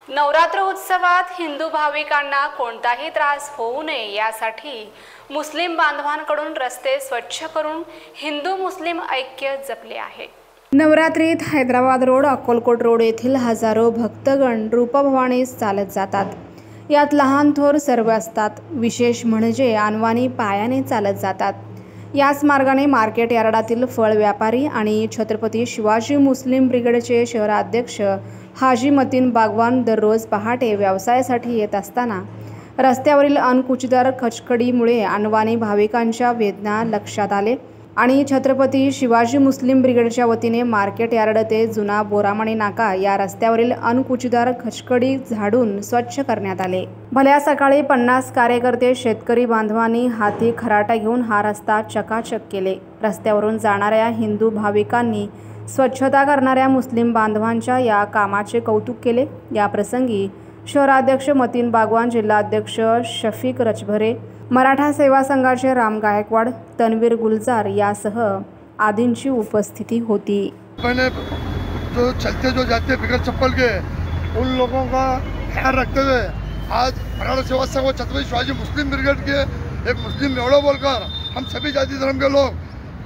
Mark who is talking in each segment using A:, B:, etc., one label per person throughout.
A: नवरात्र उत्सवात हिंदू भाविकांना कोणताही त्रास होऊ नये यासाठी मुस्लिम बांधवांकडून रस्ते स्वच्छ करून हिंदू मुस्लिम ऐक्य जपले आहे। नवरात्रीत हैदराबाद रोड, अक्कलकोट रोड येथील हजारो भक्तगण रूपभवानीस चालत जातात। यात लहान थोर सर्व असतात। विशेष म्हणजे अनवाणी पायाने चालत जातात। याच मार्गाने मार्केट यार्डातील फळ व्यापारी आणि छत्रपती शिवाजी मुस्लिम ब्रिगेडचे शहराध्यक्ष हाजी मतीन बागवान दररोज पहाटे व्यवसायासाठी येत असताना रस्त्यावरील अनकुचीदार खचखडीमुळे अनवाणी भाविकांच्या वेदना लक्षात आले आणि छत्रपती शिवाजी मुस्लिम ब्रिगेडच्या वतीने मार्केट यार्ड ते जुना बोरामणी नाका या रस्त्यावरील अनकुचीदार खचखडी झाडून स्वच्छ करण्यात आले। भल्या सकाळी 50 कार्यकर्ते शेतकरी बांधवांनी हाती खराटा घेऊन हा रस्ता चकाचक केले। रस्त्यावरून जाणाऱ्या हिंदू भाविकांनी स्वच्छता करणाऱ्या मुस्लिम बांधवांच्या या कामाचे कौतुक केले। या प्रसंगी शहराध्यक्ष मतीन बागवान, जिल्हाध्यक्ष शफीक रचभरे, मराठा सेवा संघाचे राम गायकवाड, तनवीर गुलजार यासह आदींची उपस्थिति होती।
B: जो चलते जो जाते बिगर चप्पल के उन लोगों का ख्याल रखते हुए आज मराठा सेवा संघ व छत्रपति शिवाजी मुस्लिम ब्रिगेड के एक मुस्लिम मेवड़ा बोलकर हम सभी जाति धर्म के लोग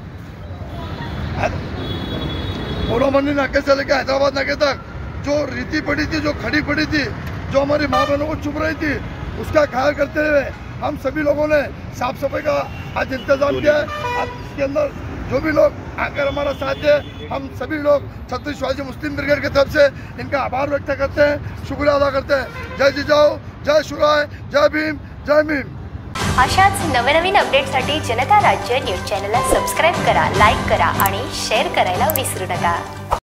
B: बोरामणी नाके से लेकर हैदराबाद नाके तक जो रीति पड़ी थी, जो खड़ी पड़ी थी, जो हमारी माँ बहनों को चुप रही थी, उसका ख्याल करते हुए हम सभी लोगों ने साफ सफाई का आज इंतजाम किया है। आज इसके अंदर जो भी लोग आकर हमारा साथ दे, हम सभी लोग छत्रपति शिवाजी मुस्लिम ब्रिगेड की तरफ से इनका आभार व्यक्त करते हैं, शुक्रिया अदा करते हैं। जय जिजाऊ, जय शिवराय, जय भीम, जय भीम।
C: अशाच नवनवीन अपडेटसाठी जनता राज्य न्यूज चॅनलला सबस्क्राइब करा, लाईक करा आणि शेअर करायला विसरू नका।